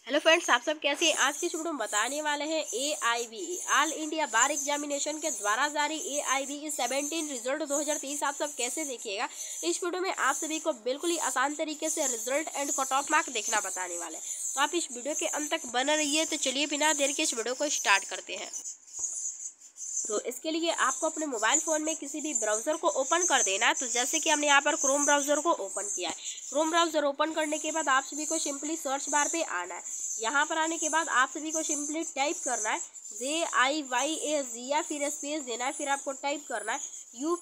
Hello friends, आप सब कैसे हैं। आज की इस वीडियो में बताने वाले हैं AIBE all India bar examination के द्वारा जारी AIBE 17 रिजल्ट 2023 आप सब कैसे देखिएगा। इस वीडियो में आप सभी को बिल्कुल ही आसान तरीके से result and cut off mark देखना बताने वाले हैं, तो आप इस वीडियो के अंत तक बने रहिए। तो चलिए बिना देर के इस वीडियो को स्टार्ट करते हैं। तो इसके लिए आपको अपने मोबाइल फ़ोन में किसी भी ब्राउज़र को ओपन कर देना है। तो जैसे कि हमने यहाँ पर क्रोम ब्राउज़र को ओपन किया है। क्रोम ब्राउज़र ओपन करने के बाद आप सभी को सिंपली सर्च बार पे आना है। यहाँ पर आने के बाद आप सभी को सिंपली टाइप करना है JIYAZ या फिर स्पेस देना है, फिर आपको टाइप करना है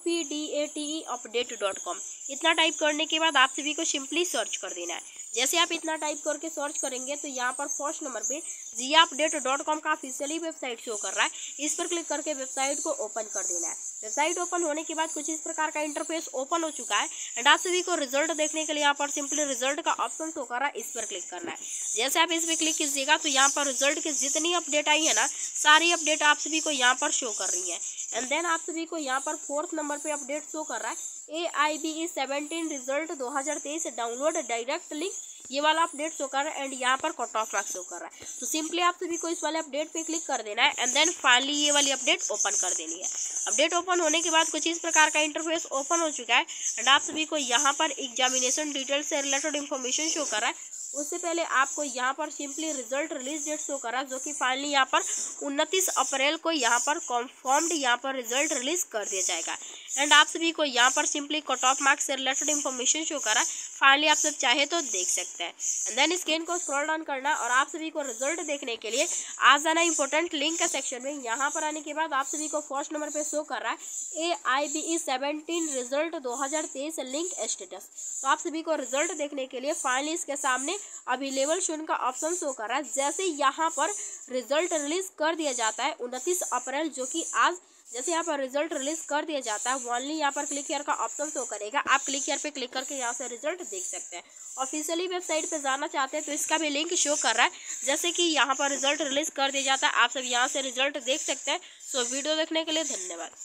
updateupdate.com। इतना टाइप करने के बाद आप सभी को सिंपली सर्च कर देना है। जैसे आप इतना टाइप करके सर्च करेंगे तो यहाँ पर फर्स्ट नंबर पे jiupdate.com का ऑफिशियली वेबसाइट शो कर रहा है। इस पर क्लिक करके वेबसाइट को ओपन कर देना है। वेबसाइट ओपन होने के बाद कुछ इस प्रकार का इंटरफेस ओपन हो चुका है एंड आप सभी को रिजल्ट देखने के लिए यहाँ पर सिंपली रिजल्ट का ऑप्शन शो कर रहा है, इस पर क्लिक करना है। जैसे आप इस पर क्लिक कीजिएगा तो यहाँ पर रिजल्ट की जितनी अपडेट आई है ना, सारी अपडेट आप सभी को यहाँ पर शो कर रही है। एंड देन आप सभी को यहाँ पर फोर्थ नंबर पे अपडेट शो कर रहा है AIBE 17 result 2023 download direct link, ये वाला अपडेट शो कर रहा है एंड यहाँ पर कट ऑफ मार्क्स शो कर रहा है। तो सिंपली आप सभी को इस वाले अपडेट पे क्लिक कर देना है एंड देन फाइनली ये वाली अपडेट ओपन कर देनी है। अपडेट ओपन होने के बाद कुछ इस प्रकार का इंटरफेस ओपन हो चुका है एंड आप सभी को यहाँ पर एग्जामिनेशन डिटेल से रिलेटेड इन्फॉर्मेशन शो कर रहा है। उससे पहले आपको यहाँ पर simply result release date show करा, जो कि फाइनली यहाँ पर 29 अप्रैल को यहाँ पर कॉन्फर्म्ड यहाँ पर रिजल्ट रिलीज कर दिया जाएगा। एंड आप सभी को यहाँ पर सिंपली कट ऑफ मार्क्स से रिलेटेड इन्फॉर्मेशन शो करा, फाइनली आप सब चाहे तो देख सकते हैं। एंड देन स्क्रीन को स्क्रॉल डाउन करना और आप सभी को रिजल्ट देखने के लिए आ जाना इंपॉर्टेंट लिंक का सेक्शन में। यहाँ पर आने के बाद आप सभी को फर्स्ट नंबर पे शो कर रहा है AIBE 17 रिजल्ट 2023 लिंक स्टेटस। तो आप सभी को रिजल्ट देखने के लिए फाइनली इसके सामने अवेलेबल शून का ऑप्शन शो कर रहा है। जैसे यहाँ पर रिजल्ट रिलीज कर दिया जाता है 29 अप्रैल, जो कि आज जैसे यहाँ पर रिजल्ट रिलीज कर दिया जाता है, ओनली यहाँ पर क्लिक हियर का ऑप्शन शो करेगा। आप क्लिक हियर पे क्लिक करके यहाँ से रिजल्ट देख सकते हैं। ऑफिशियली वेबसाइट पे जाना चाहते हैं तो इसका भी लिंक शो कर रहा है। जैसे कि यहाँ पर रिजल्ट रिलीज कर दिया जाता है, आप सब यहाँ से रिजल्ट देख सकते हैं। सो वीडियो देखने के लिए धन्यवाद।